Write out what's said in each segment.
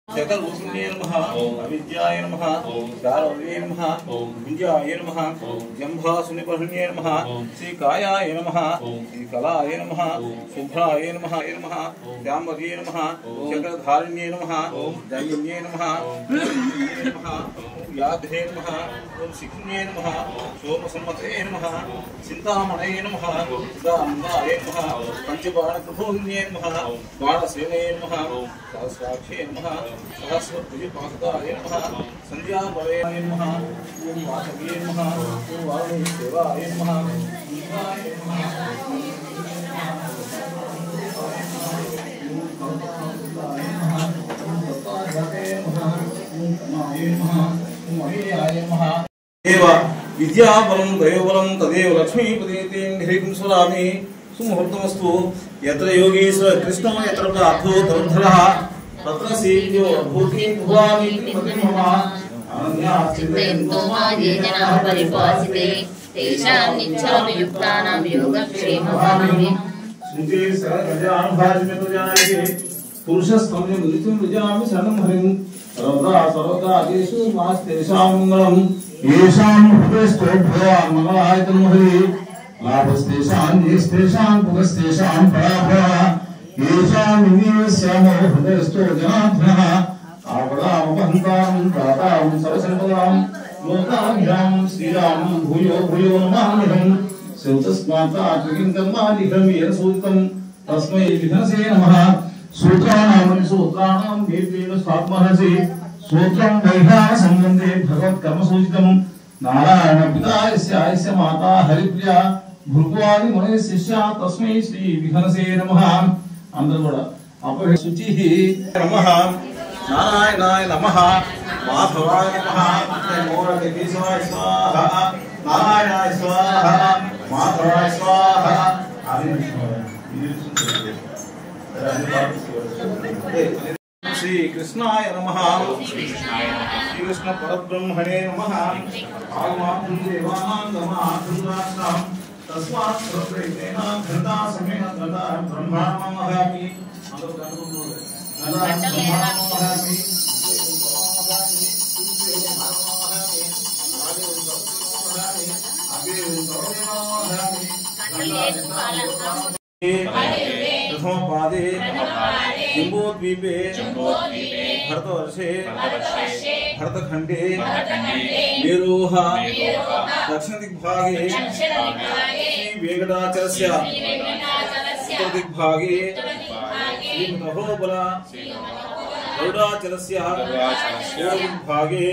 जगरूपिण्ये नमः अविद्याय नमः गारवे नमः विद्याय नमः जम्भासुनिपर्हिण्ये नमः श्रीकायाय नमः श्रीकलाय नमः शुभ्राय नमः श्यामर्ये नमः चक्रधारिण्ये नमः दैन्ये नमः याधे नमः ओम सिक्ष्ण्ये नमः सोमसम्मते नमः चिन्तामणये नमः चिदानन्दाय नमः पंचबाणप्रभोगिन्ये नमः बाणसेने नमः सहस्राक्षे नमः सहस्रभुजपादाय नमः संध्याबलाय नमः ओम वासवे नमः ओम वारुणीदेवाय नमः इंद्राय नमः विद्याबलं दयोबलं तदेव लक्ष्मीपति ह्रीं स्वरामि सुमुहूर्तमस्तु यत्र योगेश्वर कृष्ण यत्र प्रार्थो धनुर्धरः तत्र सेव्यो भूति भुवामि मम अनन्याश्चिन्तयन्तो मां परिपासिते तेषां निच्छानुयुक्तानां योगक्षेमवामि स्मृते सर्वजानुभवामि जायते पुरुषस्तम्य मुदितं विजामि शरणं हरिं सर्वदा आदेशु मास्तेषां मंगलम् येषां हृदयस्थो भवान् मंगलायतं हरि लाभस्तेषां येस्तेषां पुगस्तेषां पराभवः येषां निवेश्यामो हृदयस्थो जनार्दनः आपदामपहन्तां दातां सर्वसम्पदां लोकाभ्यां श्रीराम भूयो भूयो नमाम्यहं तस्मात् किं कर्मादिकं यत्सूचितं तस्मै विघ्नसे नमः सूत्राणां वेदेन स्वात्मनसि सूत्रं वैधान संबंधे भगवत कर्म सूचितं नारायण पिता यस्य माता हरिप्रिया भृगुवादि मुनि शिष्या तस्मै श्री विघ्नसे नमः अंदर కూడా అపహ శుచిః నమః నారాయణాయ నమః మాధవాయ నమః మోరకేశవాయ స్వాహా నారాయణాయ స్వాహా మాధవాయ స్వాహా श्री कृष्णाय नमः श्री कृष्ण परब्रह्मणे नमः आगमातुं देवानां नमः दुर्गाष्टां तस्मात् सर्वप्रेतेन घृता समेत घृता ब्रह्माणमहामि प्रथम पादे जम्बोद्वीपे भरतवर्षे भरतखंडे मेरोः दक्षिण दिग्भागे श्री वेंकटाचलस्य उत्तर दिग्भागे श्री महोबला गौडाचलस्य पूर्व दिग्भागे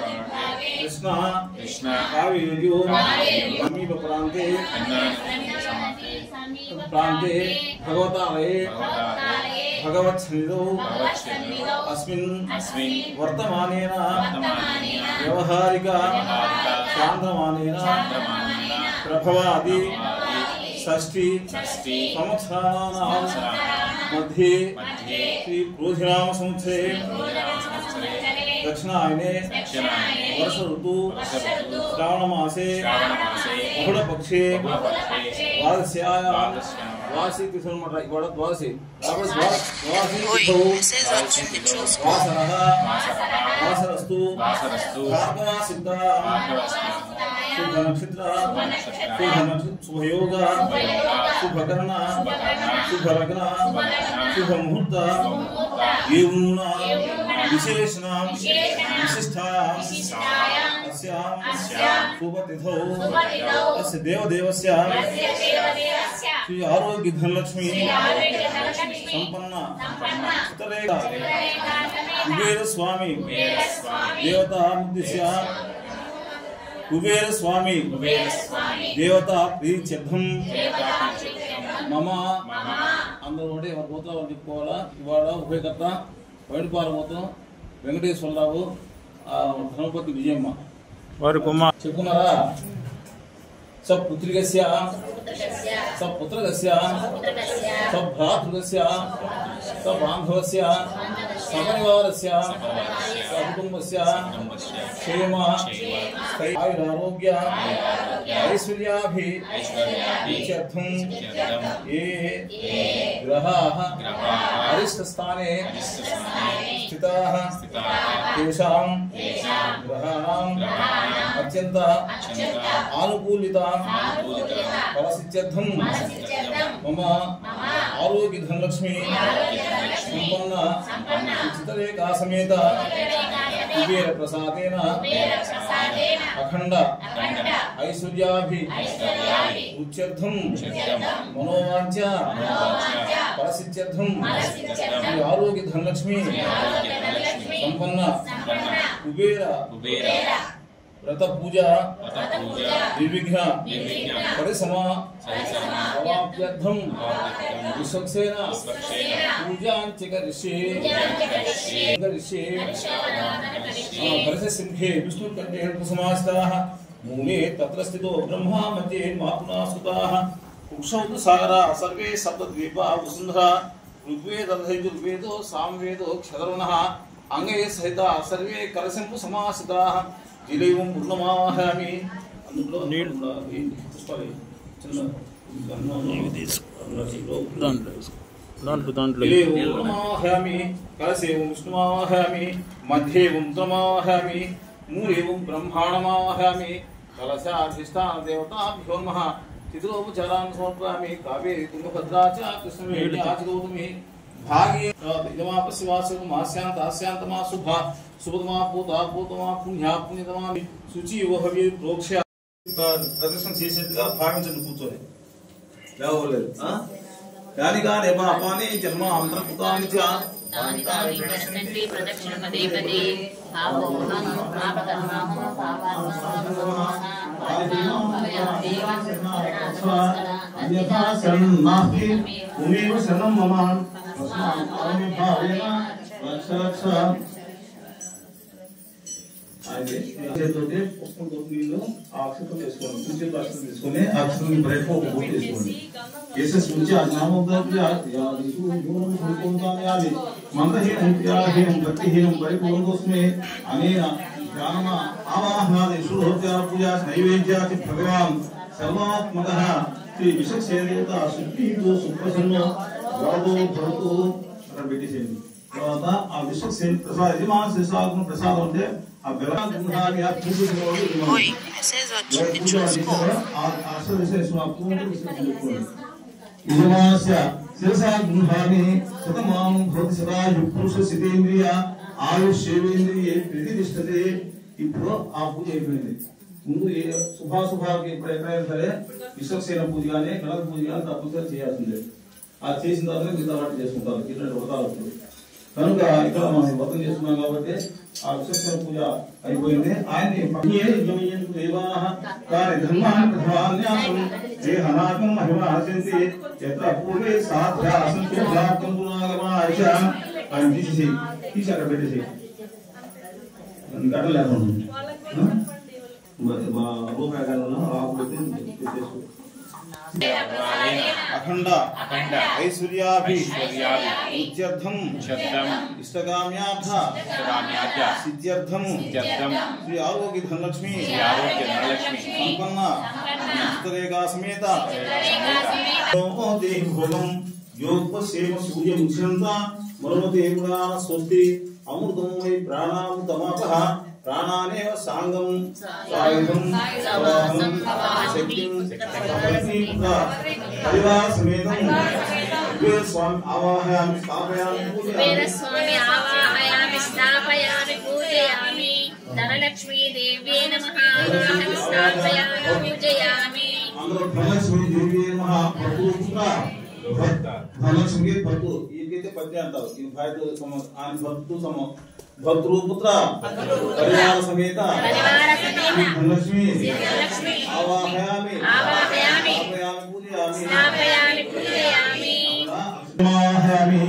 कृष्ण कावेर्यो समीप प्रान्ते भगवतालये भगवत्सन्निधौ अस्मिन् वर्तमानेन व्यवहारिक चान्द्रमानेन प्रभवादि षष्ठी संवत्सराणां मध्ये श्री क्रोधिनाम संवत्सरे दक्षिणायने वर्ष ऋतु श्रावण मासे बहुलपक्षे द्वादश्यायां द्वादशी तिथौ वासरस्तु भार्गवा सिद्धा शुभ नक्षत्र शुभयोग शुभकर्ण शुभलग्न शुभ मुहूर्त एवं विशेषणां विशिष्टायां शुभतिथौ अस्य देवदेवस्य श्री आरोग्य धनलक्ष्मी संपन्न कुबेर स्वामी देवता मुद्दिश्य कुबेर स्वामी देवता प्रीत्यर्थं मम अंदर ఉండే మన గోత్రాలు చెప్పుకోవాలా ఇవాళ ఉపయోగకర్త వైడుపాలమోతం వెంకటేశ్వరరావు ధర్మపతి విజయమ్మ వారి కుమార్ చెప్పుకున్నారా सब पुत्रिकस्य सब पुत्रकस्य सब भ्रातृकस्य सब बान्धवस्य సపరివారస్య కుటుంబస్య క్షేమ ఆయురారోగ్య ఐశ్వర్యాభివృద్ధ్యర్థం ఏ గ్రహాః అరిష్టస్థానే స్థితాః తేషాం గ్రహాణాం అత్యంత ఆనుకూలిత ఫలసిద్ధ్యర్థం మమ ఆరోగ్య ధనలక్ష్మి సంపన్న చిత్తరేఖా సమేత కుబేర ప్రసాదేన అఖండ ఐశ్వర్యాభివృద్ధ్యర్థం మనోవాంఛ ఫలసిద్ధ్యర్థం ఆరోగ్య ధనలక్ష్మి సంపన్న కుబేర వ్రత పూజ నిర్విఘ్న పరిసమాప్త్యర్థం విశ్వక్సేన పూజాంచకరిష్యే పరిససింహే విష్ణుకంఠే సమాస్తాః మూలే తత్ర స్థితో బ్రహ్మా మధ్యే మాతునాసుతాః ఉక్షౌతు సాగరా సర్వే సప్తద్వీపా వసుంధరా ఋగ్వేదో సామవేదో క్షతరుణః అంగే సహిత సర్వే కరసింపు సమాసితాః జిలేవం పూర్ణమాహామి అందులో పుష్పాలు చిన్న పూర్ణమాహామి కలసేవం విష్ణుమాహామి మధ్యేవం రుద్రమాహామి మూలేవం బ్రహ్మాణమాహామి కలశాధిష్టాన దేవతాభ్యో నమః చిత్రోపచారాన్ని సమర్పయామి కావేరి తుంగభద్రా చ కృష్ణవేణి ఆచరోతుమి భాగే యమాపశివాసకు మాస్యాంత ఆస్యాంతమా శుభ శుభతమా పూతా పూతమా పుణ్యా పుణ్యతమా శుచి ఓహవి ప్రోక్ష ప్రదర్శన చేసేట్టుగా భావించండి కూర్చొని లేవలేదు కాని కాని అపానే జన్మ అంతరకృతాని చ ప్రదక్షిణ పదే పదే అన్యథా శరణం నాస్తి త్వమేవ శరణం మమ భగవాన్ సర్వాత్మక శ్రీ విశ్వసేన సుప్రసన్నో వరదో భవతు అక్కడ పెట్టేసేయండి. తర్వాత ఆ విశ్వసేన ప్రసాద్ యజమాన శిశాగ్న ప్రసాదం అంటే ఆ బెల్లాన్ని యజమానస్య శిరసాగృహాన్ని శతమానం భవతి సదా పురుష సితేంద్రియ ఆయుష్యేంద్రియ ప్రతిష్టతే. ఇప్పుడు ఆ పూజ అయిపోయింది. ముందు ఏ శుభాశుభాలకి ఎప్పుడైనా సరే విశ్వసేన పూజ కానీ గణప పూజ కానీ తప్పనిసరి చేయాల్సిందే. అది చేసిన తర్వాత మిగతా వాటి చేసుకుంటారు ఇటువంటి వ్రతాలు. కనుక ఇక్కడ మనం వ్రతం చేస్తున్నాం కాబట్టి ఆ విశ్వసేన పూజ అయిపోయింది. ఆయన్ని తీసి అక్కడ పెట్టేసి గడ్డ లేకుండా అఖండ ఐశ్వర్యాభివృద్ధ్యర్థం ఇష్టకామ్యార్థ సిద్ధ్యర్థం శ్రీ ఆరోగ్య ధనలక్ష్మి సంపన్న చిత్తరేఖా సమేత దేహి భోగం యోగసేమ సూర్యం ఉచ్యంత మరుమతే పురాణ స్వస్తి అమృతం వై ప్రాణామృతమాపః ప్రాణానేవ సాంగం సాయుధం ప్రవాహం శక్తిం పరివార సమేతం స్వామి ఆవాహయామి స్థాపయామి పూజయామి ధనలక్ష్మీ దేవ్యే నమః స్థాపయామి పూజయామి అందరూ ధనలక్ష్మీ దేవ్యే నమః ధనలక్ష్మికి భక్తు ఈకైతే పద్య అంటారు. ఈ భార్యతో ఆయన భక్తు భక్తృపుత్ర పరివార సమేత ధనలక్ష్మి ఆవాహయామి పూజయామి ఆవాహయామి.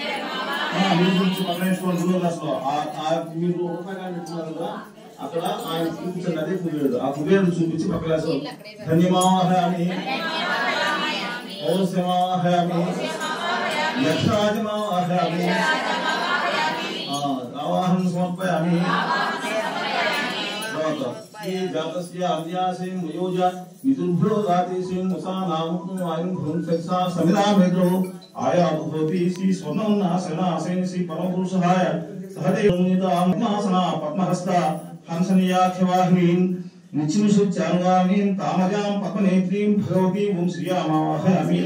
మీరు అక్కడ ఆయన చూపించండి. అదే కుబేరుడు. ఆ కుబేరుడు చూపించి పక్కన ధన్యమాహయామి ఓసమాహయామి లక్షాజమాహయామి సమర్పయామి ये जातस्य अन्यासे मयोज मिथुभ्यो गातेसे मुसानामुक्तं आयुर्भुं सत्सा समिदामेद्रो आया भवति श्री स्वर्णनाशनासेन श्री परमपुरुषाय सहदेवनिदामासना पद्महस्ता हंसनियाख्यवाहिनीं निचिनुषुच्चानुगामीं तामजां पद्मनेत्रीं भगवती ओं श्रियामावाहयामि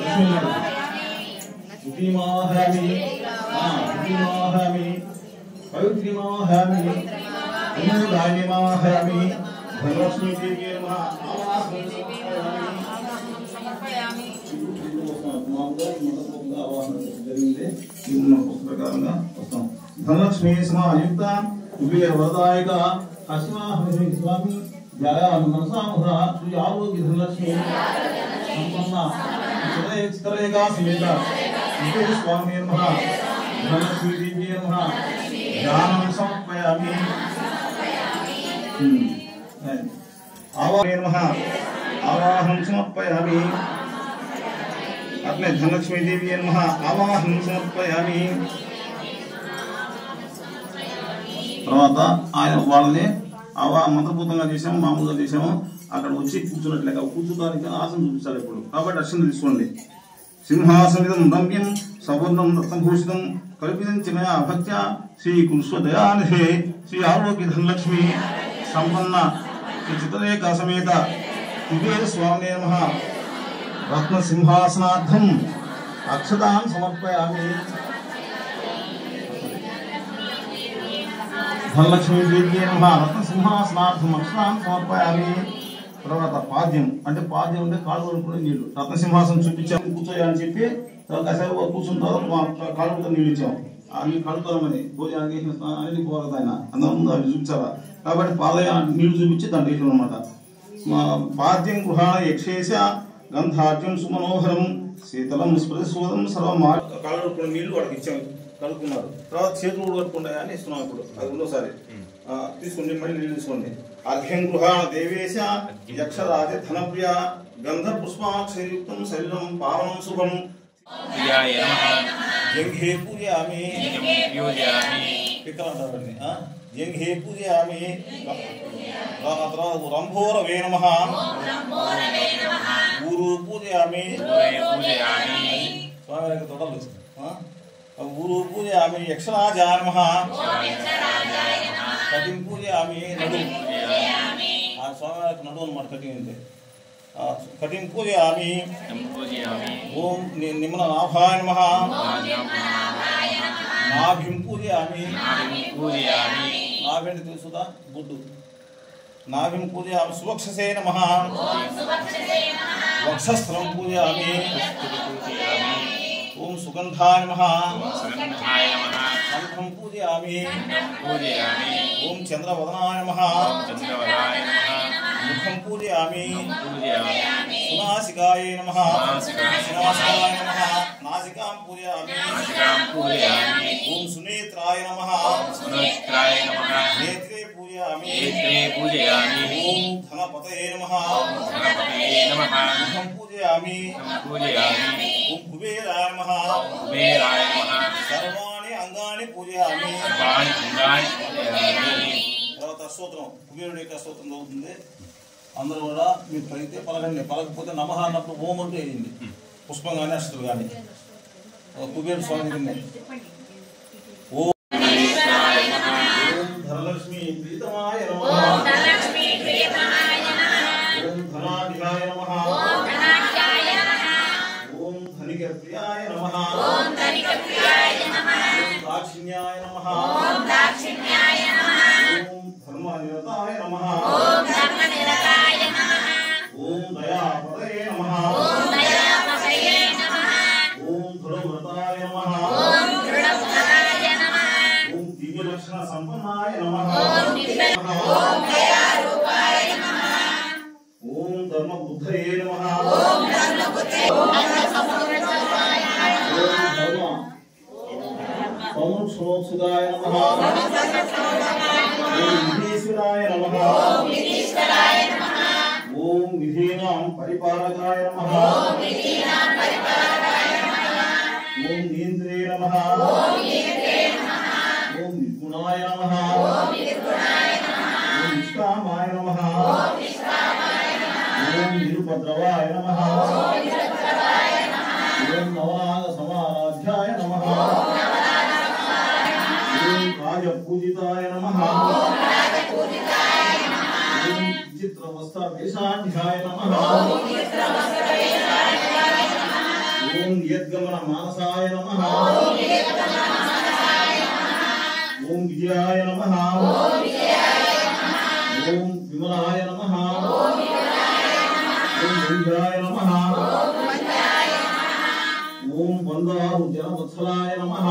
लक्ष्मीमावाहयामि पवित्रीमावाहयामि दायिमावाहयामि धनलक्ष्मी देवी नमः धनलक्ष्मी समायुक्त कुबेर वरदायक हस्तिनापुरी स्वामी ध्यायामि मनसा मुदा श्री आरोग्य धनलक्ष्मी संपन्न चित्ररेखा समेत कुबेर स्वामी नमः धनलक्ष्मी देवी नमः ध्यानं समर्पयामि आवाहन समर्पयामि अपने धनलक्ष्मी देवी नमः आवाहन समर्पयामि తర్వాత ఆయన వాళ్ళని మంత్రపూతంగా చేసాము మామూలుగా చేసాము అక్కడ వచ్చి కూర్చున్నట్లేక కూర్చుంటానికి ఆసనం చూపించాలి ఇప్పుడు కాబట్టి అర్చన తీసుకోండి సింహాసనిదం రమ్యం సవర్ణం రత్నభూషితం కల్పితం చిమయా భక్త్య శ్రీ కురుస్వదయానిధే శ్రీ ఆరోగ్య ధనలక్ష్మి సంపన్న శ్రీ చిత్రరేఖా సమేత కుబేర స్వామినే నమః రత్న సింహాసనార్థం అక్షతాన్ సమర్పయామి धनलक्ष्मी देवी नमः रत्न सिंहासनार्थम अक्षतान् समर्पयामि తర్వాత పాద్యం అంటే పాద్యం అంటే కాళ్ళు కడుక్కునే నీళ్లు రత్న సింహాసనం చూపించాము కూర్చోయాలని చెప్పి కాసేపు కూర్చున్న తర్వాత కాళ్ళతో నీళ్ళు ఇచ్చాము అవి కడుక్కోమని భోజనానికి అన్ని పోరదు ఆయన అందరం ముందు అవి చూపించాలా కాబట్టి పాదయ నీళ్లు చూపించి దాంట్లో వేసాం అనమాట పాద్యం గృహాణ యక్షేష గంధార్జం సుమనోహరం శీతలం స్పృశోదం సర్వం కాళ్ళు కడుక్కునే నీళ్లు వాడికి ఇచ్చాము కడుక్కున్నారు తర్వాత చేతులు కూడా కడుక్కుంటాయి అని ఇస్తున్నాం ఇప్పుడు అది రెండోసారి తీసుకోండి మళ్ళీ నీళ్ళు తీసుకోండి అర్ఘ్యం గృహాణ దేవేశ యక్షరాజ ధనప్రియ గంధ పుష్పాక్షయుక్తం శరీరం పావనం శుభం జంఘే పూజయామి పిక్కలంటారండి జంఘే పూజయామి రంభోరవే నమః ఊరు పూజయామి స్వామి తొడలు ఊరు పూజయామి యక్షరాజాయ నమః కటిం పూజయామి నడు స్వామివారికి నడు అన్నమాట కటిం అంటే కటిం పూజయామి ఓం నిమ్న నాభాయ నమః నాభిం పూజయామి నాభి అంటే తెలుసుదా బుడ్డు నాభిం పూజయామి సువక్షసే నమః వక్షస్థలం పూజయామి ओम सुगंधाय नमः कंठं पूजयामि ओम चंद्रवदनाय नमः मुखं पूजयामि सुनासिकाय नमः नासिकां पूजयामि ओम सुनेत्राय नमः नेत्रे पूजयामि ओम धनपतये नमः मुखं पूजयामि ओम कुबेराय नमः सर्वाणि अंगानि पूजयामि తర్వాత స్తోత్రం కుబేరుడి యొక్క స్తోత్రం చదువుతుంది అందరూ కూడా మీరు పలికితే పలకండి పలకపోతే నమః అన్నప్పుడు ఓం అంటూ వేయండి పుష్పం కానీ అష్టలు కానీ కుబేరు స్వామి ఓం ధనలక్ష్మి ప్రీతమాయ నమః ఓం ధనాధికాయ నమః प्रियाय नमः ओम धनिक प्रियाय नमः ओम दाक्षिण्याय नमः ओम दाक्षिण्याय नमः ओम धर्मनिरताय नमः ओम धर्मनिरताय नमः ओम दयापतये नमः ओम दयापतये नमः ओम दृढव्रताय नमः ओम दृढव्रताय नमः ओम दिव्यलक्षण संपन्नाय नमः ओम दयारूपाय नमः ओम धर्मबुद्धये नमः ओम धर्मबुद्धये ओम सुदाय नमः ओम विधीश्वराय नमः ओम विधीनां परिपालकाय नमः ओम नीन्द्रे नमः ओम निर्गुणाय नमः నమః ఓం నిష్కామాయ నమః ఓం నిరుపద్రవాయ నమః ఓం నవనాగ సమారాధ్యాయ నమః ఓం కాయ పూజితాయ నమః ఓం చిత్రవస్త్ర వేషాధ్యాయ నమః ఓం యద్గమన మానసాయ నమః ఓం విజయాయ నమః ఓం విమలాయ నమః ఓం విజయాయ నమః ఓం వందారు జనవత్సలాయ నమః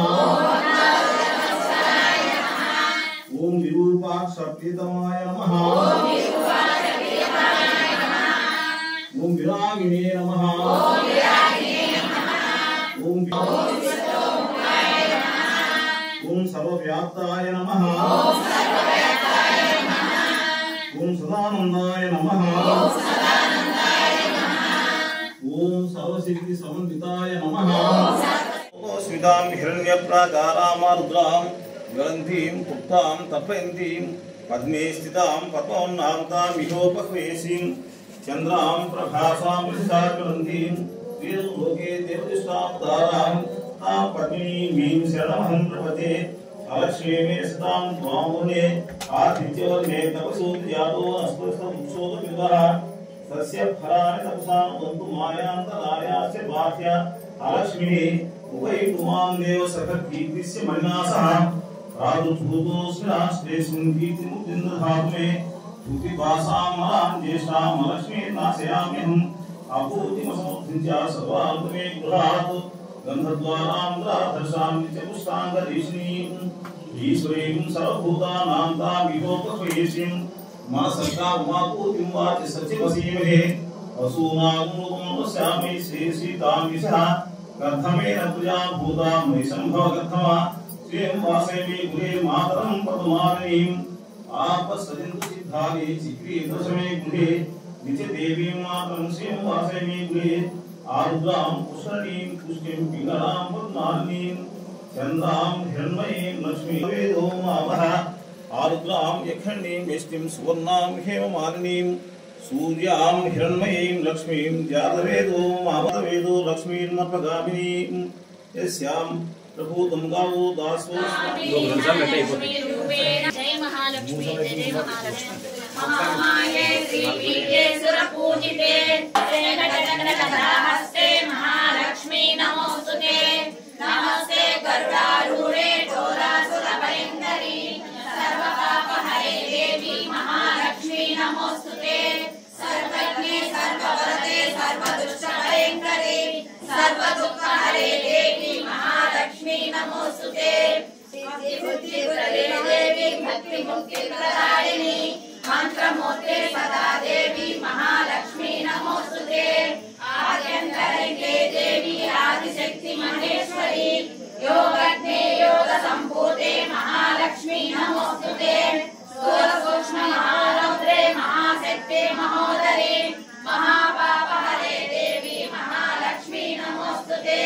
ఓం విరూపాక్ష ప్రీతమాయ నమః ఓం విరాగిణే నమః ఓం సర్వవ్యాప్తాయ నమః ఓం సదానందాయ నమః ఓం సర్వశక్తి సమన్వితాయ నమః స్మితాం హిరణ్యప్రాకారామారుద్రాం జ్వలంతీం పుప్తాం తపయంతీం పద్మే స్థితాం పద్మోన్నాం తాం ఇహోపహ్వేసీం చంద్రాం ప్రభాసాం విశాకరంతీం వీరలోకే దేవదిష్టాం తారాం తాం పద్మీమీం శరణమహం ప్రపతే अलक्ष्मी सतां त्वामुने आदित्योर्मे तपसोद्यातो अस्पृष्टमुक्षोदविदः तस्य फलानि तपसां वन्तु मायान्तरायास्य बाह्य अलक्ष्मीः उभयकुमां देव सकर्कीर्तिस्य मणिनासः राजुभूतोऽस्मिन् कीर्तिमुद्दिन्द्रधातुमे श्रुतिभासां मलां ज्येष्ठां अलक्ष्मीं नाशयाम्यहम् अपूर्तिमसमुद्धृत्य सर्वान्तमे गृहात् गन्धद्वारान्द्राधर्षां नित्यपुष्टाङ्गदेशिनीं ईश्वरीं सर्वभूतानां तामिहोपह्वेशीं मनसंका उमापूतिं वाच सचिवसीमहे वसूनां रूपं पश्यामि श्रीसीतां विशः गर्धमेन तुजा भूता मयिसम्भवगर्धमा श्रियं वासयमि गृहे मातरं पदमालिनीं आपस्सजन्तु सिद्धानि चित्रीदशमे गृहे नित्यदेवीं मातरं श्रियं वासयमि गृहे आरुद्रां पुष्करणीं पुष्टिं पिङ्गलां पद्मालिनीं चन्द्रां हिरण्मयीं लक्ष्मीं वेदो मावः आरुद्रां यक्षिणीं यष्टिं सुवर्णां हेममालिनीं सूर्यां हिरण्मयीं लक्ष्मीं जातवेदो मावतवेदो लक्ष्मीर्मर्पगामिनीं यस्यां प्रभूतं गावो दासो जय महालक्ष्मी जय महालक्ष्मी महामाये श्रीपीठे सुरपूजिते हस्ते महालक्ष्मी नमोस्तुते नमस्ते गरुडारूढे चोरासुरभयङ्करी सर्वपापहरे देवी महालक्ष्मी नमोस्तुते सर्वज्ञे सर्ववरदे सर्वदुष्टभयङ्करी सर्वदुःखहरे देवी महालक्ष्मी नमोस्तुते देवी भक्ति मुक्ति प्रदायिनी मंत्रमूर्ते सदा देवी महालक्ष्मी नमोस्तुते आद्यन्तरङ्गे देवी आदिशक्ति महेश्वरी योगज्ञे योग संभूते महालक्ष्मी नमोस्तुते स्थूल सूक्ष्म महारौद्रे महाशक्ते महोदरे महापापहरे देवी महालक्ष्मी नमोस्तुते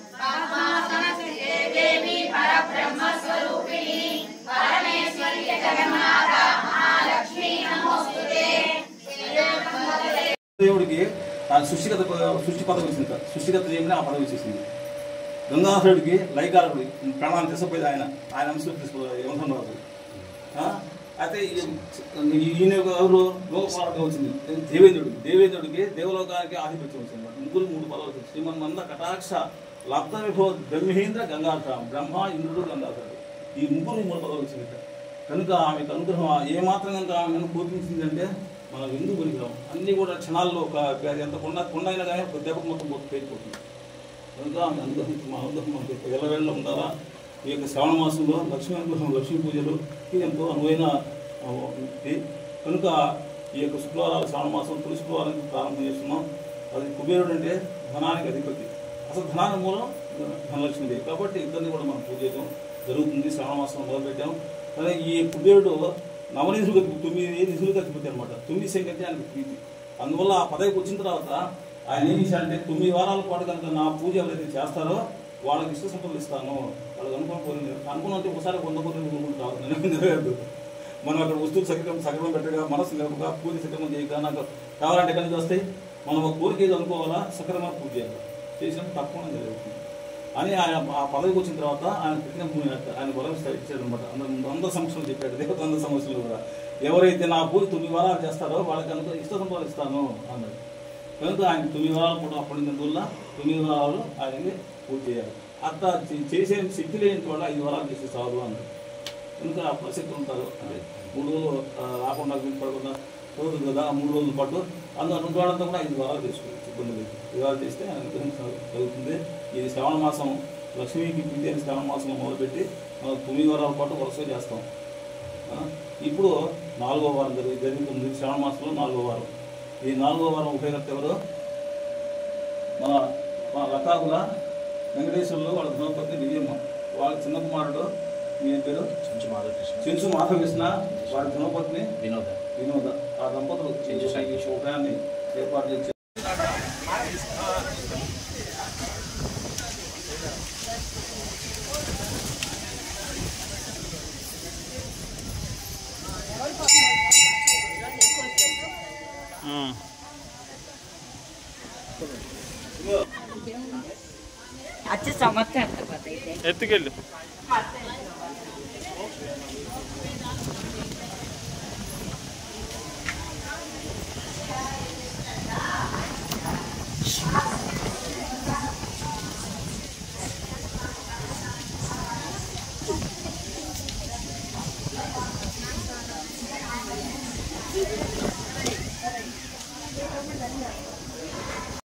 देवी परब्रह्म स्वरूपिणी परमेश्वरी जगन्माता महालक्ष्मी नमोस्तुते దేవుడికి సృష్టిగత పదవి ఇచ్చింది. సృష్టిగత దేవుని ఆ పదవి ఇచ్చేసింది. గంగాధరుడికి లైకారుడి ప్రాణాన్ని తీసుకుపోయేది ఆయన అంశం తీసుకోవాలి యమధర్మరాజు. అయితే ఈయన ఎవరు లోకపాలక వచ్చింది దేవేంద్రుడికి దేవలోకానికి ఆధిపత్యం వచ్చింది. ముగ్గురు మూడు పదవులు వచ్చింది. శ్రీమన్మంద కటాక్ష లబ్ధ విభవ బ్రహ్మేంద్ర గంగాధర బ్రహ్మ ఇంద్రుడు గంగాధరుడు ఈ ముగ్గురు మూడు పదవులు వచ్చింది. కనుక ఆమెకు అనుగ్రహం ఏమాత్రం కనుక ఆమెను కోపించిందంటే మనం ఎందుకు పనికిరాం. అన్నీ కూడా క్షణాల్లో ఎంత కొండ అయినా కానీ ఒక దెబ్బకు మొత్తం పేరుపోతుంది. కనుక ఆమె అనుగ్రహించి మా అనుగ్రహం మనకి ఎల్లవేళ్ళలో ఉండాలా. ఈ యొక్క శ్రావణ మాసంలో లక్ష్మీ అనుగ్రహం లక్ష్మీ పూజలు ఎంతో అనువైన కనుక ఈ యొక్క శుక్రవారాలు శ్రావణ మాసం తొలి శుక్రవారానికి ప్రారంభం చేస్తున్నాం. అది కుబేరుడు అంటే ధనానికి అధిపతి. అసలు ధనానికి మూలం ధనలక్ష్మీదేవి కాబట్టి ఇద్దరిని కూడా మనం పూజ చేయడం జరుగుతుంది. శ్రావణ మాసం మొదలుపెట్టాం. కానీ ఈ కుబేరుడు నవనిధులు 9 నిధులకు అధిపతి అనమాట. 9 సంఖ్య ఆయనకు ప్రీతి. అందువల్ల ఆ పదవికి వచ్చిన తర్వాత ఆయన ఏం చేశారంటే 9 వారాల పాటు కనుక నా పూజ ఎవరైతే చేస్తారో వాళ్ళకి ఇష్ట సంపదలు ఇస్తాను, వాళ్ళకి అనుకోకపోయింది. అనుకున్నంటే ఒకసారి 100 కోట్లు కాదు. మనం అక్కడ వస్తువులు సక్రమం పెట్టగా, మనసు నిలపగా, పూజ సక్రమం చేయక, నాకు కావాలంటే ఎక్కడి నుంచి వస్తాయి. మనం ఒక కోరిక ఏది అనుకోవాలా, సక్రమంగా పూజ చేయాలి. చేసినప్పుడు తప్పకుండా జరుగుతుంది అని ఆయన ఆ పదవికి వచ్చిన తర్వాత ఆయన పెట్టిన ఆయన బలం ఇచ్చాడు అనమాట. అందరి సమస్యలు చెప్పాడు, దేవత అందరి సమస్యలు కూడా. ఎవరైతే నా పూజ 9 వారాలు చేస్తారో వాళ్ళకి కనుక ఇష్టసంపాలు ఇస్తాను అన్నాడు. కనుక ఆయన 9 వారాలు కూడా అప్పటిందువల్ల 9 వారాలు ఆయనకి పూజ చేయాలి. అట్లా చేసే శక్తి లేని చోట 5 వారాలు చేసే చాలు అన్నాడు. కనుక ప్రసక్తి ఉంటారు అంటే 3 రోజులు రాకుండా పడకుండా రోజులు కదా, 3 రోజుల పాటు అందులో 2 వారాలతో కూడా 5 వారాలు చేసుకోవచ్చు. ఇబ్బంది లేదు. 5 వారాలు చేస్తే అనుగ్రహం కలుగుతుంది. ఇది శ్రావణ మాసం, లక్ష్మీకి ప్రీతి అని శ్రావణ మాసంలో మొదలుపెట్టి మనం 9 వారాల పాటు వరుసగా చేస్తాం. ఇప్పుడు 4వ వారం జరుగుతుంది. శ్రావణ మాసంలో 4వ వారం. ఈ 4వ వారం ఉపయోగత ఎవరు? మన రకాకుల వెంకటేశ్వర్లు వాళ్ళ ధనపత్ని విజయమ్మ, వాళ్ళ చిన్న కుమారుడు మీ పేరు చెంచు మాధవకృష్ణ, వారి ధనపత్ని వినోద. ఆ దంపతులు ఈ శుభాన్ని ఏర్పాటు చేసి अच्छे समझते हैं तो ఎత్తుకెళ్ళు.